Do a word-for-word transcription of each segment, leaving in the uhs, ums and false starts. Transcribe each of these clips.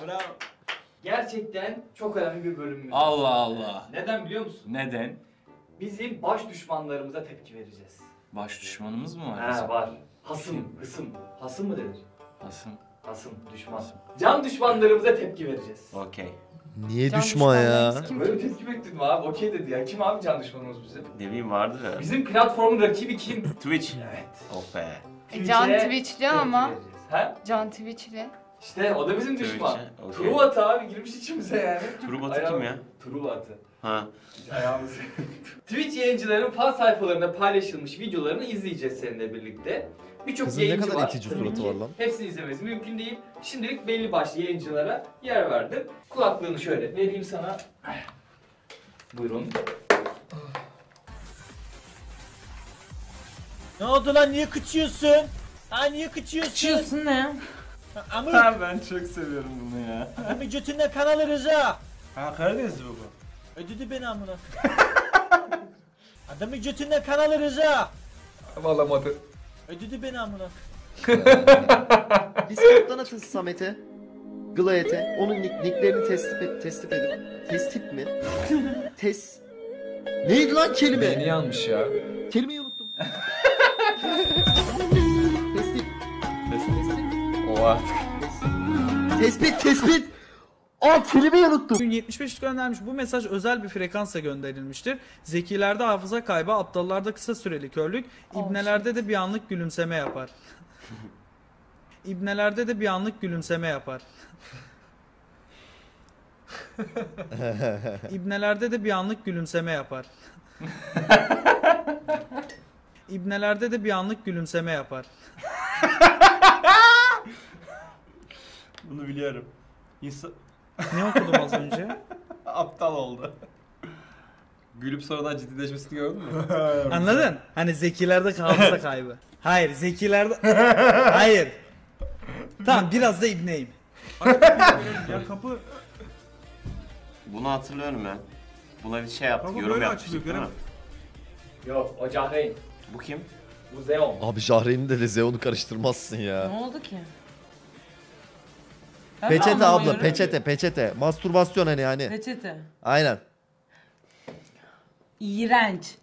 Bravo. Gerçekten çok önemli bir bölümümüz. Allah Allah. Neden biliyor musun? Neden? Bizim baş düşmanlarımıza tepki vereceğiz. Baş düşmanımız mı var? Ha bizim? var. Hasım, hısım. Hasım mı denir? Nasıl? Hasım, düşman. Can düşmanlarımıza tepki vereceğiz. Okey. Niye Can düşman ya? düşmanlarımız kim? Böyle bir tepki bekledim abi. Okey dedi ya. Kim abi can düşmanımız bizim? Ne bileyim vardır ya. Bizim platformun rakibi kim? Twitch. Evet. Oh be. E, Can Twitch'e Twitch'li tepki ama. vereceğiz. Ha? Can Twitch'li. İşte o da bizim Twitch'e, düşman. okey. Truvatı abi girmiş içimize yani. Truvatı kim ya? Truvatı. Ha. Ayağımız. Twitch yayıncıların fan sayfalarında paylaşılmış videolarını izleyeceğiz seninle birlikte. Birçok Kızın ne yayıncı kadar var. itici Tabii suratı ki var lan. Hepsini izlemesi mümkün değil. Şimdilik belli başlı yayıncılara yer verdim. Kulaklığını şöyle vereyim sana. Buyurun. Ne oldu lan, niye kıçıyorsun? Ha niye kıçıyorsun? Çiyorsun ne? Amır. Ha ben çok seviyorum bunu ya. Adamı götünden kan alırız ha. Ha Karadenizli bu. Ödedi beni amına. Adamı götünden kan alırız ha. Alamadı. Ödedi beni amına. Biz kaptan atın Samet'e. Glayet'e. Onun nick, nicklerini tespit, et, tespit edip. Tespit mi? Tes... Neydi lan kelime? Beni yanmış ya. Kelimeyi unuttum. Tespit. O artık. Tespit, tespit. Aa kelimeyi unuttum. yetmiş beş göndermiş. Bu mesaj özel bir frekansa gönderilmiştir. Zekilerde hafıza kaybı, aptallarda kısa süreli körlük, ibnelerde de bir anlık gülümseme yapar. İbnelerde de bir anlık gülümseme yapar. İbnelerde de bir anlık gülümseme yapar. İbnelerde de bir anlık gülümseme yapar. Bunu biliyorum. İnsan Ne okudum az önce? aptal oldu. Gülüp sonradan ciddileşmesini gördün mü? Anladın? Hani zekilerde hafıza kaybı. Hayır, zekilerde... Hayır. Tamam, biraz da ibneyim. Ya kapı Bunu hatırlıyorum ya. Buna bir şey yaptık, Ama yorum böyle yapmıştık açılıyor, değil mi? Yok o Cahreyn. Bu kim? Bu Zeon. Abi Jahreyn'i de Lezeon'u karıştırmazsın Ne ya. oldu ki? Ben Peçete abla, anlamıyorum. peçete, peçete. Mastürbasyon hani hani. Peçete. Aynen. İğrenç.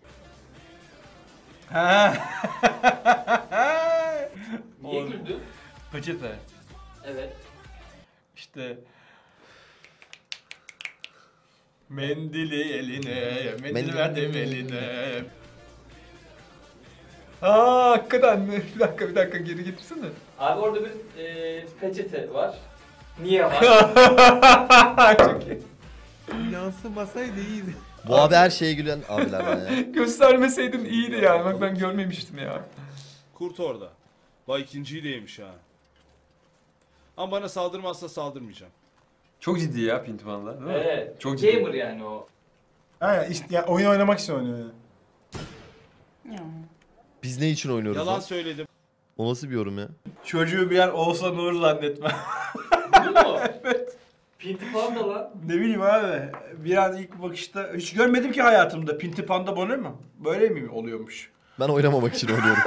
Niye Oğlum. güldün? Peçete. Evet. İşte mendili eline, mendil Mendil. verdim eline. Aa hakikaten bir dakika bir dakika geri getirsene. Abi orada bir e, peçete var. Niye var? Çok iyi. yansımasaydı iyiydi. Bu abi her şeye gülen abilerden ya. Göstermeseydin iyiydi yani. Bak ben görmemiştim ya. Kurt orada. Vay ikinciyi de yemiş ha. Ama bana saldırmazsa saldırmayacağım. Çok ciddi ya Pintiman'la değil mi? Evet. Çok ciddi. Gamer yani o. Ha işte ya oyun oynamak için oynuyor yani. Ya. Biz ne için oynuyoruz Yalan lan? söyledim. O nasıl bir yorum ya? Çocuğu bir yer Oğuzhan Uğur zannetme. Bu mu? Evet. Pinti Panda lan. Ne bileyim abi. Bir an ilk bakışta hiç görmedim ki hayatımda. Pinti Panda böyle mi? Böyle mi oluyormuş? Ben oynamamak için oynuyorum.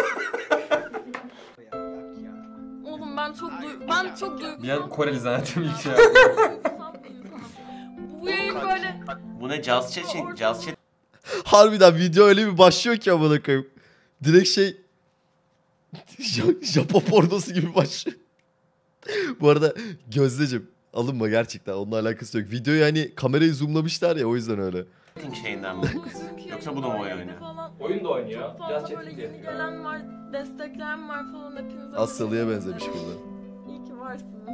Oğlum ben çok duy ben çok duygusal. Bir an Koreli zannettim ilk şey. duygusal bir insanım. Bu yayın böyle Bu ne Jazz Chat? Jazz Chat Harbiden video öyle bir başlıyor ki amına koyayım. Direkt şey Ja- Japon pornosu gibi başlıyor. Bu arada Gözdeciğim alınma gerçekten onunla alakası yok. Videoyu hani kamerayı zoomlamışlar ya o yüzden öyle. şeyinden mi? Yoksa bu da mı oyun oynuyor? falan. Oyun da oynuyor. Çok Biraz fazla böyle chatting yeni yapıyor. gelen var, destekleyen var falan hepinize. Asyalı'ya benzemiş burada. İyi ki varsınız.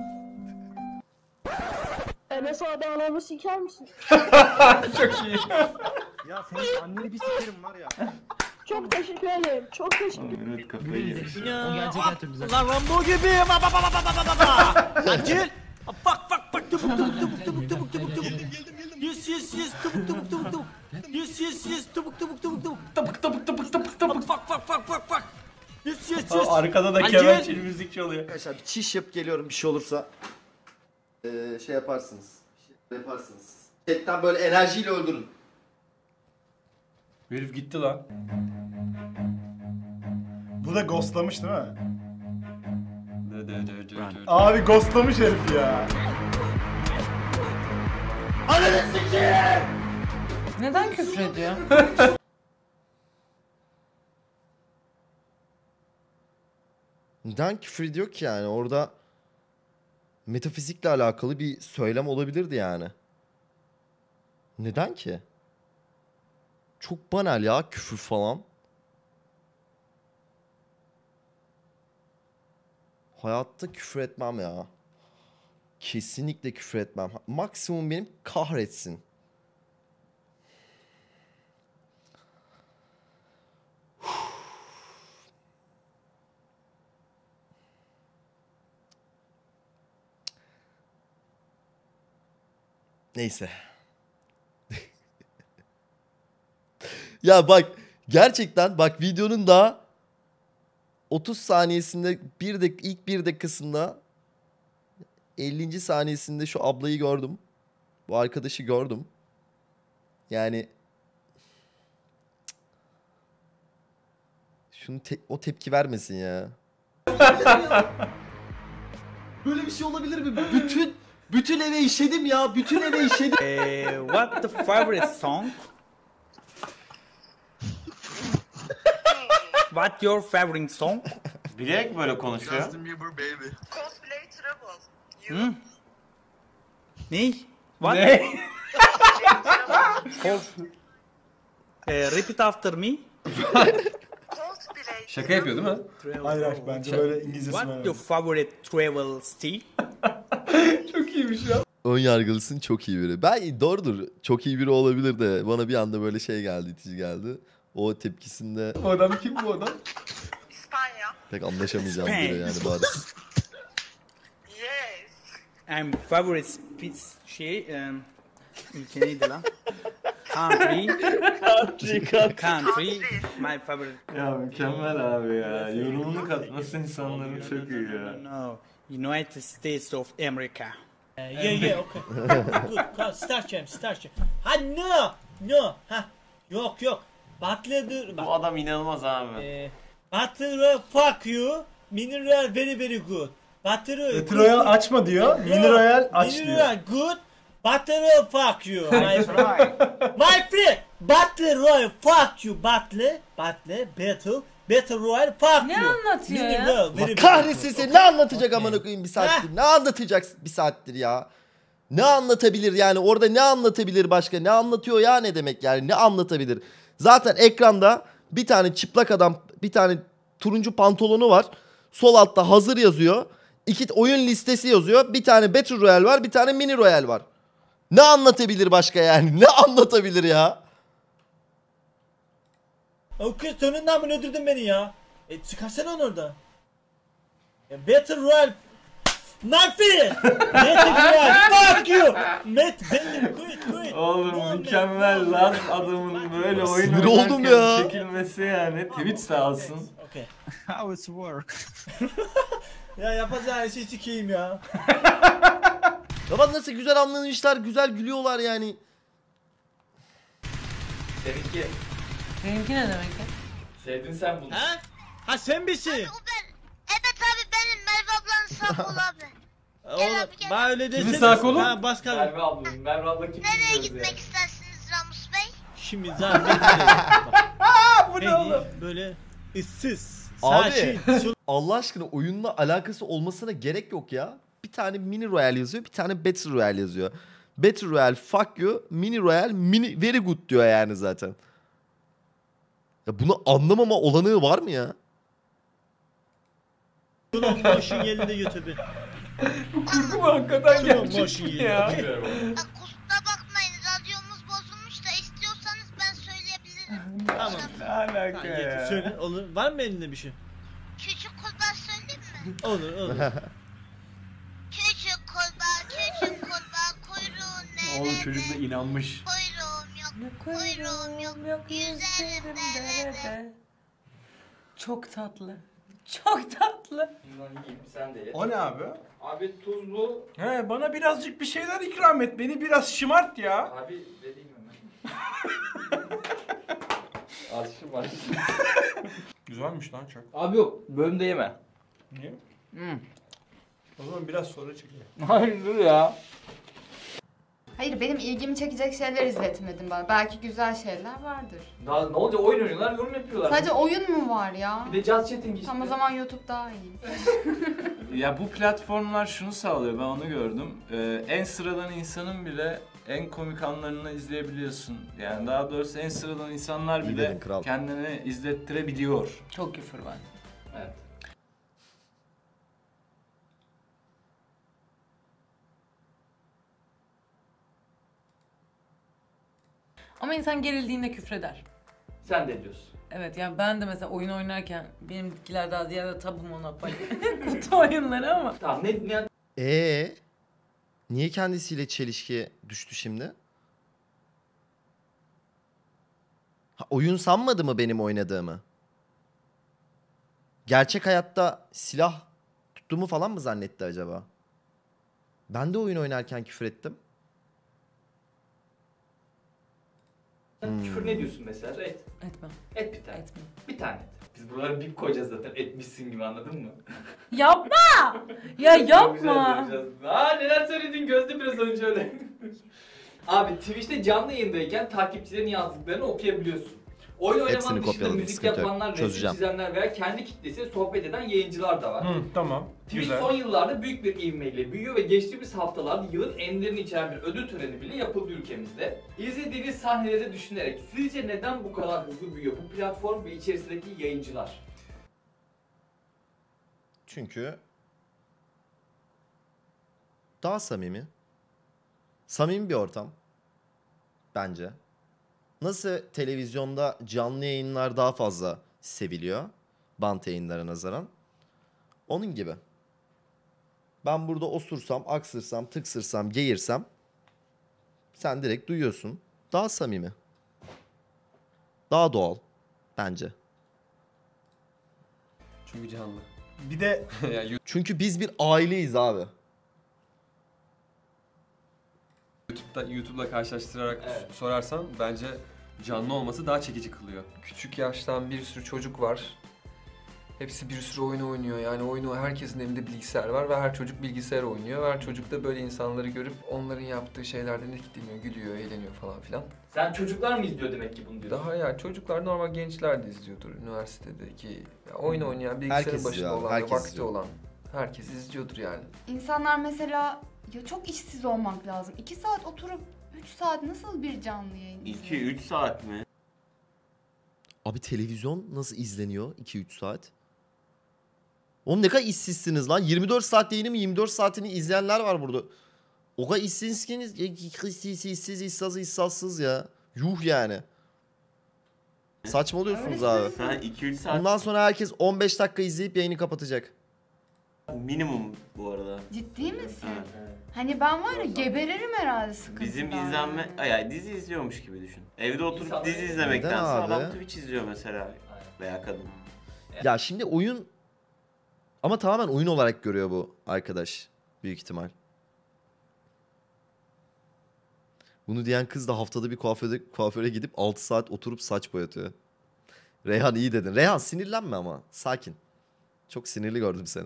Enes abi anamı siker misin? Çok iyi. Ya senin anneni bir sikerim var ya. Çok teşekkür ederim. Çok teşekkür ederim. Evet kafayı yemiş. Lan Rambo gibiyim. Ba ba ba ba ba ba ba. Acil. Bak bak bak tubuk tubuk tubuk tubuk tubuk tubuk tubuk. Yes yes yes tubuk tubuk tubuk tubuk. Yes yes yes tubuk tubuk tubuk tubuk. Tıpık tıpık tıpık tıpık tıpık. Bak bak bak bak bak. Yes yes Aa, yes. arkada da Acil. kemençeli müzik çalıyor. Arkadaşlar bir çiş yapıp geliyorum bir şey olursa. Ee, şey yaparsınız. Şey yaparsınız. Chatten böyle enerjiyle öldürün. Herif gitti lan. Bu da ghostlamış değil mi? Dö dö dö dö dö. Abi ghostlamış herif ya. Ananı sikeyim! Neden küfür ediyor? Neden küfür ediyor ki yani? Orada metafizikle alakalı bir söylem olabilirdi yani. Neden ki? Çok banal ya küfür falan. Hayatta küfür etmem ya. Kesinlikle küfür etmem. Maksimum benim kahretsin. Neyse. Ya bak gerçekten bak videonun daha otuz saniyesinde bir dak ilk bir dakikasında ellinci saniyesinde şu ablayı gördüm. Bu arkadaşı gördüm. Yani şunu te- o tepki vermesin ya. Böyle bir şey olabilir mi? Bütün bütün eve işedim ya. Bütün eve işedim. Eh, what the favorite song? What your favorite song? Bilerek böyle konuşuyor. Cosplay Trouble. Hı? Ne? What? Ne? Eh, repeat after me. Cosplay. Şaka yapıyor değil mi? Hayır hayır bence böyle İngilizcesi What var. your favorite travel style? Çok iyiymiş ya. Ön yargılısın çok iyi biri. Ben doğrudur. Çok iyi biri olabilir de bana bir anda böyle şey geldi, itici geldi. O tepkisinde Bu adam kim bu adam? İspanya. pek anlaşamayacağım biri yani bariz. Yes. I'm favorite speech şey um, ülke neydi lan? Country. Country Country. My favorite. Ya mükemmel abi ya. Yorumunu katması insanların çok iyi ya. No. United States of America. Yeah, yeah, okay. Good, good. Start Cem, start Cem. Ha no, no, ha. Yok yok. Butler, Bu adam inanılmaz abi. e, Butler fuck you. Mineral very very good. Butler Battle Royale açma diyor. Mini Royale aç diyor. Mineral good. Butler fuck you. My friend. My friend. Butler Royale fuck you. Butler, Butler, Battle, Battle Royale fuck Ne you. anlatıyor ya? Mineral very Allah very kahretsin good. seni ne anlatacak amına koyayım bir saattir. Ne anlatacak bir saattir ya. Ne anlatabilir yani orada ne anlatabilir başka? Ne anlatıyor ya ne demek yani ne anlatabilir? Zaten ekranda bir tane çıplak adam bir tane turuncu pantolonu var. Sol altta hazır yazıyor. İki oyun listesi yazıyor. Bir tane Battle Royale var bir tane Mini Royale var. Ne anlatabilir başka yani? Ne anlatabilir ya? O kız sonundan mı öldürdün beni ya? E çıkarsana onu orada. E, Battle Royale. My friend. Battle Royale. Fuck you. Met Battle quit quit. Oğlum mükemmel lan adamın böyle oyun Sinir oldum oynarken ya. çekilmesi yani. Twitch sağ olsun. Okay. How it work? Ya yapacağın şey sikeyim ya. Ya bak nasıl güzel anlamışlar, güzel gülüyorlar yani. Seninki. Benimki ne demek ya? Sevdin sen bunu. Ha? Ha sen misin? O ben. Evet abi benim Merve ablanın sağ kolu abi. Oğlum bana öyle desene. Kimin sağ kolu? Ha başka. Merve ablanın. Merve abla kim Nereye bilmiyoruz gitmek yani. istersiniz Ramus Bey? Şimdi zaten Bu ne beni oğlum? böyle ıssız, Abi. sakin, Allah aşkına oyunla alakası olmasına gerek yok ya. Bir tane Mini Royale yazıyor, bir tane Battle Royale yazıyor. Battle Royale fuck you, Mini Royale mini very good diyor yani zaten. Ya bunu anlamama olanağı var mı ya? slow motion yerinde YouTube'u. Kurgu mu hakikaten Slow gerçek motion ya? yerinde. Bilmiyorum onu. Ya kusura bakmayın radyomuz bozulmuş da istiyorsanız ben söyleyebilirim. Tamam. Ne alaka Ha, getir, ya? söyle olur. Var mı elinde bir şey? Küçük kurbağa söyleyeyim mi? Olur olur. Küçük kurbağa, küçük kurbağa kuyruğun nerede? Oğlum çocuk da inanmış. Kuyruğum yok, kuyruğum yok, yüzerim derede. Çok tatlı. Çok tatlı. Bundan yiyeyim, sen de ye. O ne abi? Abi tuzlu. He bana birazcık bir şeyler ikram et. Beni biraz şımart ya. Abi vereyim hemen. Alışım var. Güzelmiş lan çok. Abi yok, bölümde yeme. Niye? Hmm. O zaman biraz sonra çekelim. Hayır dur ya. Hayır, benim ilgimi çekecek şeyler izletmedin bana. Belki güzel şeyler vardır. Daha ne olacak, oyun oynuyorlar, yorum yapıyorlar. Sadece oyun mu var ya? Bir de just chatting işte. Tam o zaman YouTube daha iyi. Ya bu platformlar şunu sağlıyor, ben onu gördüm. Ee, en sıradan insanın bile en komik anlarını izleyebiliyorsun. Yani daha doğrusu en sıradan insanlar İyi bile dedin kral. kendini izlettirebiliyor. Çok küfür var. Evet. Ama insan gerildiğinde küfreder. Sen de diyorsun. Evet yani ben de mesela oyun oynarken benimkiler daha ziyade tabu Monopoly kutu oyunları ama. Tamam ne, ne Ee, niye kendisiyle çelişkiye düştü şimdi? Ha, oyun sanmadı mı benim oynadığımı? Gerçek hayatta silah tuttuğumu falan mı zannetti acaba? Ben de oyun oynarken küfür ettim. Hmm. küfür ne diyorsun mesela? Et. Etmem. Et bir tane. Etmem. Bir tane et. Biz buralara bip koyacağız zaten. Etmişsin gibi, anladın mı? Yapma! Ya yapma! Aa neler söyledin Gözde biraz önce öyle. Abi Twitch'te canlı yayındayken takipçilerin yazdıklarını okuyabiliyorsun. Oyun Hepsini oynaman dışında kopyaladım, müzik sıkıntı yok. yapanlar, resim Çözeceğim. çizenler veya kendi kitlesiyle sohbet eden yayıncılar da var. Hı, tamam. Twitch Güzel. son yıllarda büyük bir ivmeyle büyüyor ve geçtiğimiz haftalarda yılın enlerini içeren bir ödül töreni bile yapıldı ülkemizde. İzlediğiniz sahneleri düşünerek sizce neden bu kadar hızlı büyüyor bu platform ve içerisindeki yayıncılar? Çünkü daha samimi. Samimi bir ortam. Bence. Nasıl televizyonda canlı yayınlar daha fazla seviliyor bant yayınlara nazaran. Onun gibi. Ben burada osursam, aksırsam, tıksırsam, geğirsem sen direkt duyuyorsun. Daha samimi. Daha doğal bence. Çünkü canlı. Bir de ya Çünkü biz bir aileyiz abi. YouTube'da YouTube'la karşılaştırarak Evet. sorarsan bence canlı olması daha çekici kılıyor. Küçük yaştan bir sürü çocuk var. Hepsi bir sürü oyun oynuyor. Yani oyunu herkesin elinde bilgisayar var ve her çocuk bilgisayar oynuyor. Ve her çocuk da böyle insanları görüp onların yaptığı şeylerden etkileniyor, gülüyor, eğleniyor falan filan. Sen çocuklar mı izliyor demek ki bunu diyorsun? Daha ya çocuklar normal gençler de izliyordur üniversitedeki. Ya oyun oynayan, bilgisayarın Herkes başında izliyor abi, olan ve herkes vakti izliyor. olan herkes izliyordur yani. İnsanlar mesela ya çok işsiz olmak lazım. iki saat oturup üç saat nasıl bir canlı yayın iki izliyor? üç saat mi? Abi televizyon nasıl izleniyor iki üç saat? Oğlum ne kadar işsizsiniz lan. yirmi dört saat yayını mı yirmi dört saatini izleyenler var burada. O kadar işsizsiniz. İşsiz, işsiz, işsaz, işsazsız ya. Yuh yani. Saçmalıyorsunuz abi. Sen iki üç saat Bundan sonra herkes on beş dakika izleyip yayını kapatacak. minimum bu arada. Ciddi misin? Evet. Hani ben var ya geberirim herhalde sıkıntıdan. Bizim izlenme, yani dizi izliyormuş gibi düşün. Evde oturup İnsanlar- dizi izlemektense Neden abi? adam Twitch izliyor mesela veya kadın. Ya şimdi oyun... Ama tamamen oyun olarak görüyor bu arkadaş. Büyük ihtimal. Bunu diyen kız da haftada bir kuaföre, kuaföre gidip altı saat oturup saç boyatıyor. Reyhan iyi dedin. Reyhan sinirlenme ama. Sakin. Çok sinirli gördüm seni.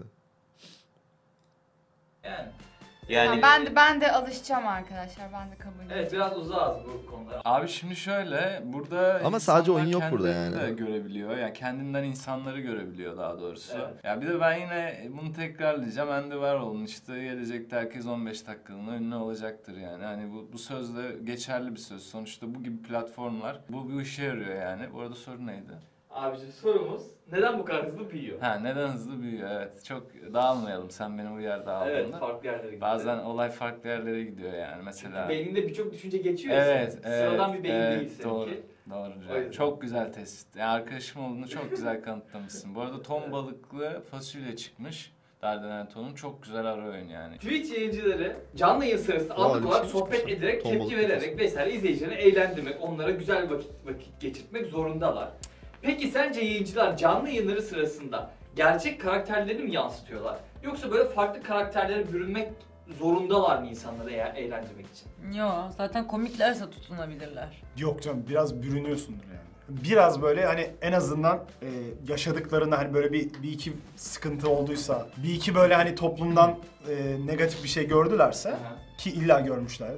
Yani. Yani Ha, ben de ben de alışacağım arkadaşlar. Ben de kabul ediyorum. Evet biraz uzağız bu konuda. Abi şimdi şöyle, burada Ama sadece insanlar oyun yok burada kendilerini yani. de görebiliyor. Yani kendinden insanları görebiliyor daha doğrusu. Evet. Ya bir de ben yine bunu tekrarlayacağım. Ben de var olun işte gelecekte herkes on beş dakikalığına ünlü olacaktır yani. Hani bu, bu söz de geçerli bir söz. Sonuçta bu gibi platformlar bu bir işe yarıyor yani. Bu arada soru neydi? Abiciğim sorumuz neden bu kadar hızlı büyüyor? Ha neden hızlı büyüyor evet. Çok dağılmayalım sen beni uyar dağıldığında. Evet farklı yerlere gidiyor. Bazen olay farklı yerlere gidiyor yani mesela. Beyninde birçok düşünce geçiyor ya Evet, senin. evet, Sıradan bir beyin evet, değil seninki. doğru. Doğru. O yüzden. Çok güzel tespit. Yani arkadaşım olduğunu çok güzel kanıtlamışsın. Bu arada ton balıklı fasulye çıkmış. Dardanelton'un çok güzel ara oyun yani. Twitch yayıncıları canlı yayın sırasında Aa, anlık öyle olarak bir şey sohbet çıkmış. ederek, Ton tepki balıklı vererek fasulye. vesaire izleyicilerini eğlendirmek, onlara güzel vakit, vakit geçirtmek zorundalar. Peki sence yayıncılar canlı yayınları sırasında gerçek karakterlerini mi yansıtıyorlar? Yoksa böyle farklı karakterlere bürünmek zorundalar mı insanları eğer eğlendirmek için? Yo zaten komiklerse tutunabilirler. yok canım biraz bürünüyorsundur yani. Biraz böyle hani en azından e, yaşadıklarında hani böyle bir, bir iki sıkıntı olduysa, bir iki böyle hani toplumdan e, negatif bir şey gördülerse Aha. ki illa görmüşlerdir.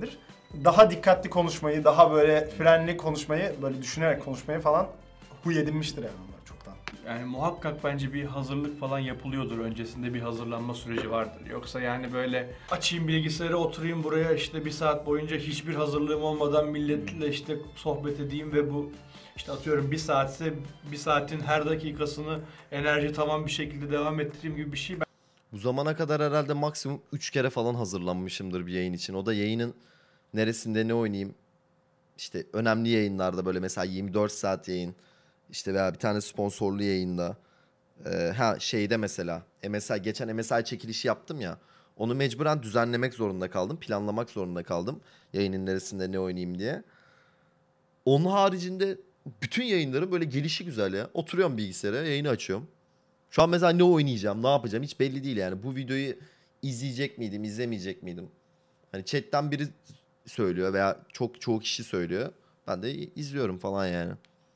daha dikkatli konuşmayı, daha böyle frenli konuşmayı, böyle düşünerek konuşmayı falan huy edinmiştir yani onlar çoktan. Yani muhakkak bence bir hazırlık falan yapılıyordur. Öncesinde bir hazırlanma süreci vardır. Yoksa yani böyle açayım bilgisayarı, oturayım buraya işte bir saat boyunca hiçbir hazırlığım olmadan milletle işte sohbet edeyim ve bu işte atıyorum bir saatse bir saatin her dakikasını enerji tamam bir şekilde devam ettireyim gibi bir şey. Bu zamana kadar herhalde maksimum üç kere falan hazırlanmışımdır bir yayın için. O da yayının neresinde ne oynayayım. İşte önemli yayınlarda böyle mesela yirmi dört saat yayın. İşte veya bir tane sponsorlu yayında. Ee, ha şeyde mesela M S I, geçen M S I çekilişi yaptım ya. Onu mecburen düzenlemek zorunda kaldım. Planlamak zorunda kaldım. Yayının neresinde ne oynayayım diye. Onun haricinde bütün yayınların böyle gelişi güzel ya. Oturuyorum bilgisayara, yayını açıyorum. Şu an mesela ne oynayacağım, ne yapacağım hiç belli değil yani. Bu videoyu izleyecek miydim, izlemeyecek miydim? Hani chatten biri söylüyor veya çok çoğu kişi söylüyor. Ben de izliyorum falan yani.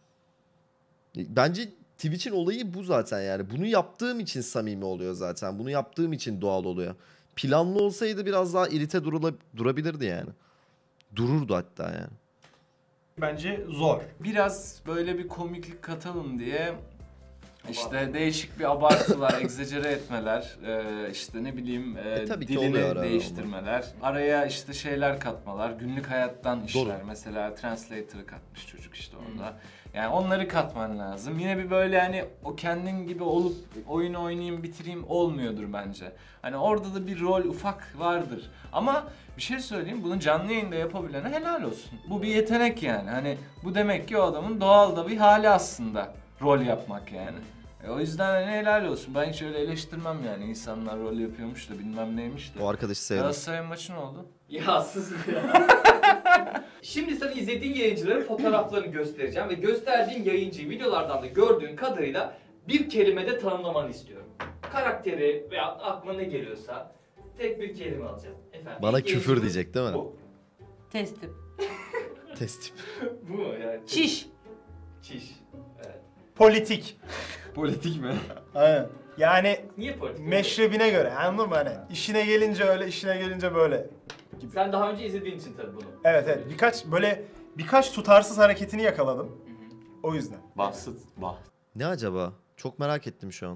Bence Twitch'in olayı bu zaten yani. Bunu yaptığım için samimi oluyor zaten. Bunu yaptığım için doğal oluyor. Planlı olsaydı biraz daha irite durula, durabilirdi yani. Dururdu hatta yani. Bence zor. Biraz böyle bir komiklik katalım diye işte değişik bir abartılar, egzajere etmeler, e, işte ne bileyim e, E, tabii ki dilini oluyor arada değiştirmeler, araya işte şeyler katmalar, günlük hayattan işler. Doğru. Mesela translator'ı katmış çocuk işte orada. Yani onları katman lazım. Yine bir böyle hani o kendin gibi olup oyun oynayayım bitireyim olmuyordur bence. Hani orada da bir rol ufak vardır. Ama bir şey söyleyeyim, bunu canlı yayında yapabilene helal olsun. Bu bir yetenek yani. Hani bu demek ki o adamın doğal da bir hali aslında rol yapmak yani. E o yüzden hani helal olsun. Ben hiç öyle eleştirmem yani. İnsanlar rol yapıyormuş da bilmem neymiş de. O arkadaşı sevdim. Galatasaray maçı ne oldu? Ya sus ya. Şimdi sana izlediğin yayıncıların fotoğraflarını göstereceğim ve gösterdiğin yayıncıyı videolardan da gördüğün kadarıyla bir kelimede tanımlamanı istiyorum. Karakteri veya aklına ne geliyorsa tek bir kelime alacağım. Efendim, Bana ilk küfür yayıncımız diyecek değil mi? Bu. Testim. Testim. Bu mu yani? Çiş. Çiş. Evet. Politik. Politik mi? Aynen. Yani Niye politik? meşrebine göre anladın mı hani? İşine gelince öyle, işine gelince böyle. Sen daha önce izlediğin için tabii bunu. Evet evet. Birkaç böyle birkaç tutarsız hareketini yakaladım. O yüzden. Basit, bah. Ne acaba? Çok merak ettim şu an.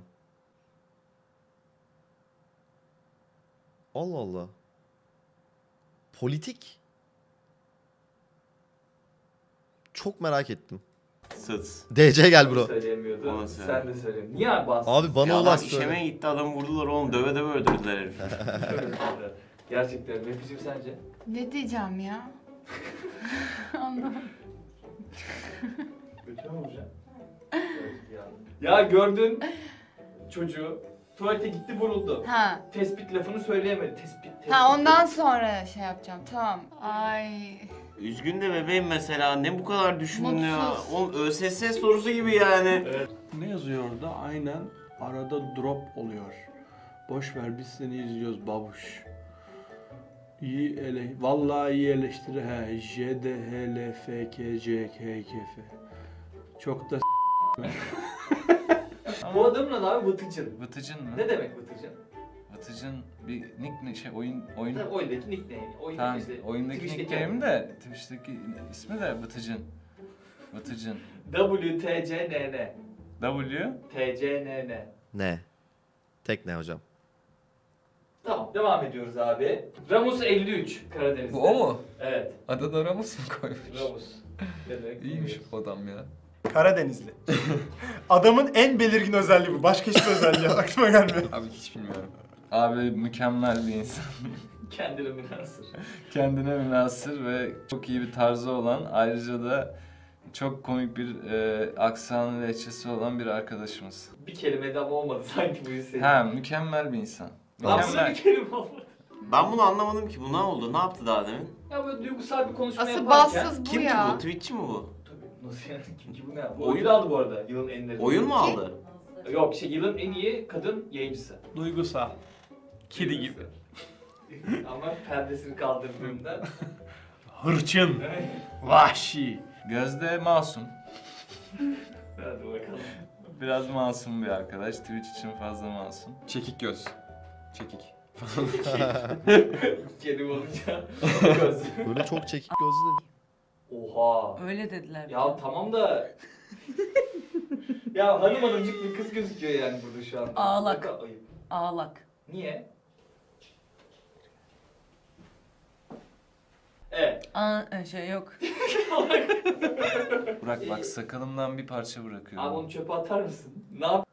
Allah Allah. Politik. Çok merak ettim. Sıt. D C gel bro. Söyleyemiyordu. Ona Sen söyle. de söyle. Niye abi bastın? Abi bana Ya olan adam söyle. işemeye gitti, adamı vurdular oğlum, döve döve öldürdüler herifi. Gerçekten. Mefis'im sence? Ne diyeceğim ya? Anlamadım. Kötü mü olacak? Ya gördün çocuğu tuvalete gitti vuruldu. Ha. Tespit lafını söyleyemedi. Tespit. tespit. Ha ondan sonra şey yapacağım. Tamam. Ay. Üzgün de bebeğim mesela, ne bu kadar düşündün ya? Mutsuz. Oğlum ÖSS sorusu gibi yani. Evet. Ne yazıyor orada? Aynen arada drop oluyor. Boş ver biz seni izliyoruz babuş. İyi ele, vallahi iyi eleştiri he. J D H L F K C K K F. Çok da Bu adamın adı abi Vıtıcın. Vıtıcın mı? Ne demek Vıtıcın? Vıtıcın bir nick şey oyun oyun. Tabii oyundaki nickname. Oyundaki Tamam, işte, oyundaki Twitch'teki nickname de Twitch'teki ismi de Vıtıcın. Vıtıcın. W T C N N. W T C N N. Ne? Tek ne hocam? Tamam devam ediyoruz abi. Ramus elli üç Karadeniz'de. Bu o mu? Evet. Adana Ramos mu koymuş? Ramus. Ne demek? İyiymiş bu adam ya. Karadenizli. Adamın en belirgin özelliği bu. Başka hiçbir özelliği aklıma gelmiyor. Abi hiç bilmiyorum. Abi mükemmel bir insan. Kendine münhasır. Kendine münhasır ve çok iyi bir tarzı olan, ayrıca da çok komik bir e, aksan lehçesi olan bir arkadaşımız. Bir kelimede ama olmadı sanki bu hissi. Ha, mükemmel bir insan. Nasıl Mükemmel. bir kelime olmadı? Ben bunu anlamadım ki, bu ne oldu? Ne yaptı daha demin? Ya böyle duygusal bir konuşma Asıl yaparken... bassız bu Kim ki ya. bu? Twitch'çi mi bu? Tabii nasıl yani? Kim ki bu ne yaptı? Oyun- Oyun aldı bu arada yılın en iyi. Oyun mu aldı? Yok şey yılın en iyi kadın yayıncısı. duygusal. Kedi gibi. Ama perdesini kaldırdığında... Hırçın. Vahşi. Gözde masum. Hadi bakalım. Biraz masum bir arkadaş. Twitch için fazla masum. Çekik göz. Çekik. Kedim olunca. Böyle çok çekik gözlü. Oha. Öyle dediler. Ya tamam da... ya hanım hanımcık bir kız gözüküyor yani burada şu anda. Ağlak. Ne kadar ayıp. Ağlak. Niye? Evet. Aa, şey yok. Burak bak sakalımdan bir parça bırakıyorum. Abi onu çöpe atar mısın? Ne yap?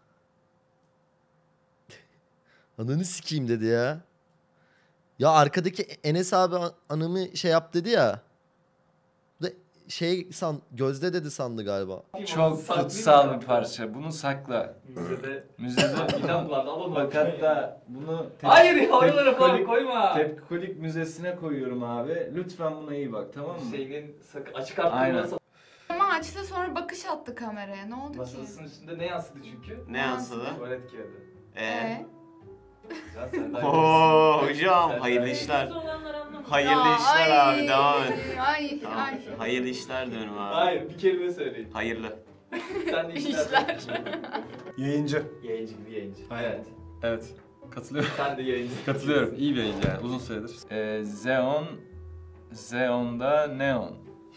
Ananı sikeyim dedi ya. Ya arkadaki Enes abi an- anımı şey yap dedi ya. Bu da şey san Gözde dedi sandı galiba. Çok kutsal bir parça. Bunu sakla. Müzede. Müzede. İnan lan alalım. Bak hatta bunu... Hayır ya oralara falan Tepkolik- koyma. Tepkolik Müzesi'ne koyuyorum abi. Lütfen buna iyi bak, tamam mı? Şeyinin sakın açık Aynen. arttırması. Ama açtı sonra bakış attı kameraya. Ne oldu ki? Masasının üstünde ne yansıdı çünkü? Ne yansıdı? Tuvalet kağıdı. Ee? Ee? Ya sen daha Oo iyisin. hocam Sen hayırlı daha işler. Olanlar Hayırlı Ya, işler ay, abi devam et. Ay Tamam. ay. Hayırlı işler diyorum abi. Hayır bir kelime söyleyin. Hayırlı. Sen de işler. İşler. Yayıncı. Yayıncı gibi yayıncı. Aynen. Evet. Evet. Katılıyorum. Sen de yayıncı. Katılıyorum. İyi bir yayıncı yani. Uzun süredir. Ee, Xeon... Xeon'da Neon.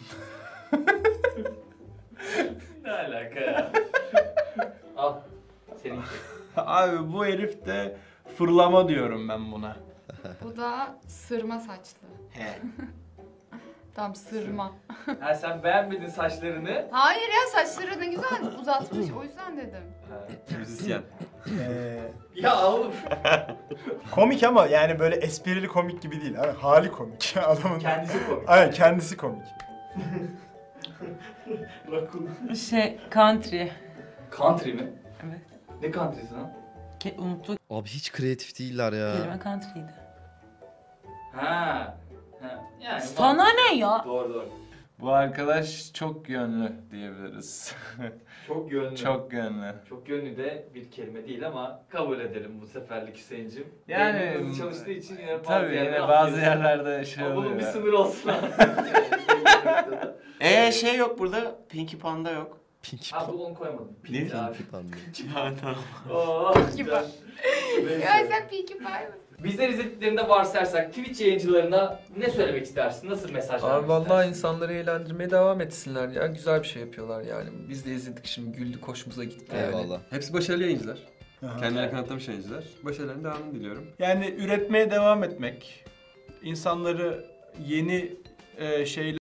Ne alaka ya? Al. Seninki. Abi bu herif de fırlama diyorum ben buna. Bu da sırma saçlı. He. Tam sırma. Ha sen beğenmedin saçlarını. Hayır ya saçları ne güzel uzatmış o yüzden dedim. Müzisyen. Ee, Ya oğlum. komik ama yani böyle esprili komik gibi değil. Yani hali komik. Adamın Kendisi komik. Aynen kendisi komik. Şey country. Country mi? Evet. Ne country'si lan? Ke- unuttuk. Abi hiç kreatif değiller ya. Kelime country'ydi. Ha. Ha. Yani Sana ne ya? Doğru doğru. Bu arkadaş çok yönlü diyebiliriz. Çok yönlü. Çok yönlü. Çok yönlü de bir kelime değil ama kabul edelim bu seferlik Hüseyin'cim. Yani Beynin hızlı çalıştığı için yine bazı tabii yerlerde yine bazı atlıyorsun. yerlerde şey Ama bunun oluyor. bir sınır olsun abi. Ee şey yok burada. Pinky Panda yok. Pinky Ha bu onu koymadım. Ne? Pinky abi. Panda. Panda. Oo, Pinky güzel. Ya sen Pinkie Pie mısın? Bizler izlediklerinde varsayarsak Twitch yayıncılarına ne söylemek istersin? Nasıl mesaj Abi vermek vallahi istersin? insanları eğlendirmeye devam etsinler ya. Güzel bir şey yapıyorlar yani. Biz de izledik şimdi güldük hoşumuza gitti yani. Eyvallah. Hepsi başarılı yayıncılar. Aha. Kendilerini kanıtlamış yayıncılar. Başarılarının devamını diliyorum. Yani üretmeye devam etmek, insanları yeni e, şeyler